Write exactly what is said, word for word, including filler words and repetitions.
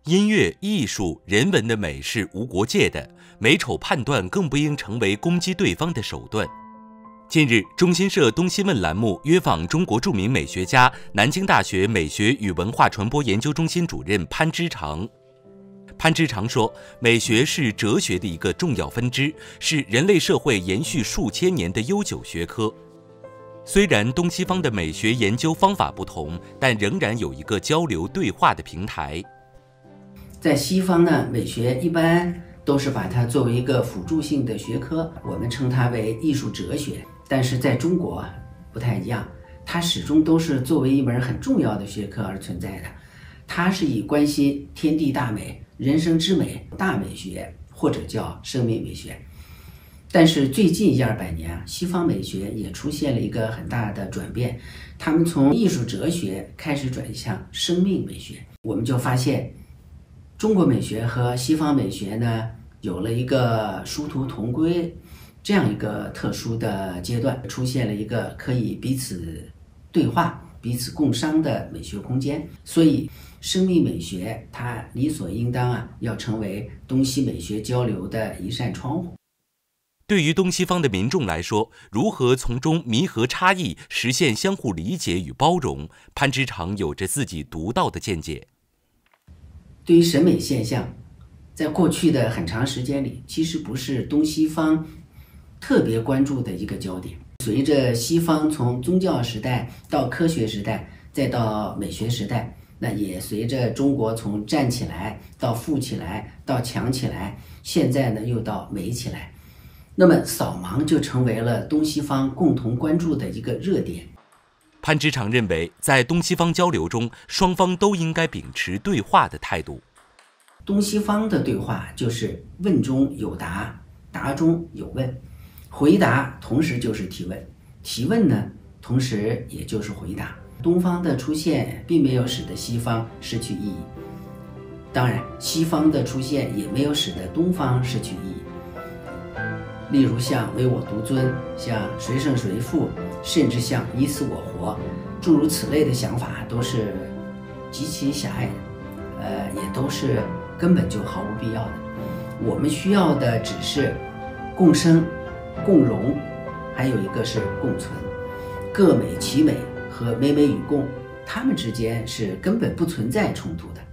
音乐、艺术、人文的美是无国界的，美丑判断更不应成为攻击对方的手段。近日，中新社东新问栏目约访中国著名美学家、南京大学美学与文化传播研究中心主任潘之常。潘之常说，美学是哲学的一个重要分支，是人类社会延续数千年的悠久学科。虽然东西方的美学研究方法不同，但仍然有一个交流对话的平台。 在西方呢，美学一般都是把它作为一个辅助性的学科，我们称它为艺术哲学。但是在中国啊，不太一样，它始终都是作为一门很重要的学科而存在的。它是以关心天地大美、人生之美、大美学，或者叫生命美学。但是最近一二百年啊，西方美学也出现了一个很大的转变，他们从艺术哲学开始转向生命美学。我们就发现，中国美学和西方美学呢，有了一个殊途同归这样一个特殊的阶段，出现了一个可以彼此对话、彼此共商的美学空间。所以，生命美学它理所应当啊，要成为东西美学交流的一扇窗户。 对于东西方的民众来说，如何从中弥合差异，实现相互理解与包容，潘之常有着自己独到的见解。 对于审美现象，在过去的很长时间里，其实不是东西方特别关注的一个焦点。随着西方从宗教时代到科学时代，再到美学时代，那也随着中国从站起来到富起来到强起来，现在呢又到美起来。那么扫盲就成为了东西方共同关注的一个热点。 潘之常认为，在东西方交流中，双方都应该秉持对话的态度。 东西方的对话就是问中有答，答中有问，回答同时就是提问，提问呢，同时也就是回答。东方的出现并没有使得西方失去意义，当然，西方的出现也没有使得东方失去意义。例如像唯我独尊，像谁胜谁负，甚至像你死我活，诸如此类的想法都是极其狭隘的，呃，也都是根本就毫无必要的。我们需要的只是共生、共荣，还有一个是共存。各美其美和美美与共，它们之间是根本不存在冲突的。